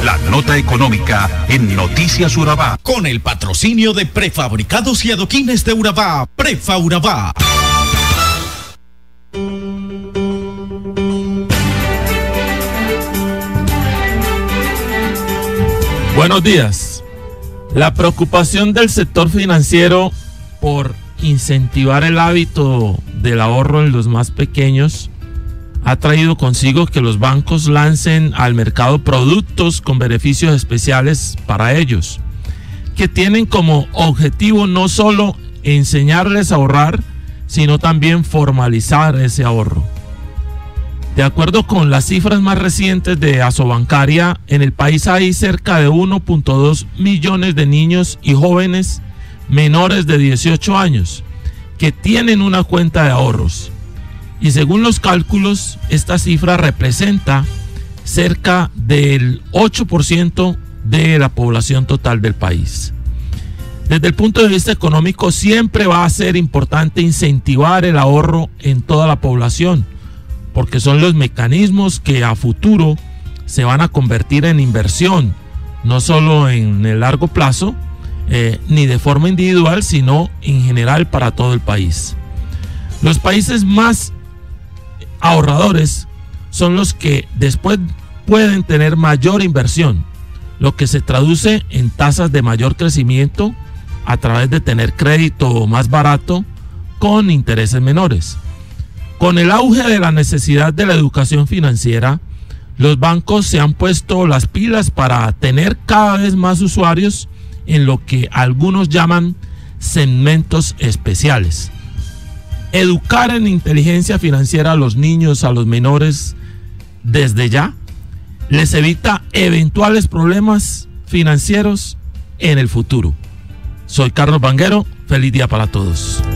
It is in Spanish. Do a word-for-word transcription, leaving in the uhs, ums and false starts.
La nota económica en Noticias Urabá. Con el patrocinio de Prefabricados y Adoquines de Urabá, Prefa Urabá. Buenos días. La preocupación del sector financiero por incentivar el hábito del ahorro en los más pequeños ha traído consigo que los bancos lancen al mercado productos con beneficios especiales para ellos, que tienen como objetivo no solo enseñarles a ahorrar, sino también formalizar ese ahorro. De acuerdo con las cifras más recientes de Asobancaria, en el país hay cerca de uno punto dos millones de niños y jóvenes menores de dieciocho años que tienen una cuenta de ahorros. Y según los cálculos, esta cifra representa cerca del ocho por ciento de la población total del país. Desde el punto de vista económico, siempre va a ser importante incentivar el ahorro en toda la población, porque son los mecanismos que a futuro se van a convertir en inversión, no solo en el largo plazo, eh, ni de forma individual, sino en general para todo el país. Los países más ahorradores son los que después pueden tener mayor inversión, lo que se traduce en tasas de mayor crecimiento a través de tener crédito más barato con intereses menores. Con el auge de la necesidad de la educación financiera, los bancos se han puesto las pilas para tener cada vez más usuarios en lo que algunos llaman segmentos especiales. Educar en inteligencia financiera a los niños, a los menores, desde ya, les evita eventuales problemas financieros en el futuro. Soy Carlos Vanguero, feliz día para todos.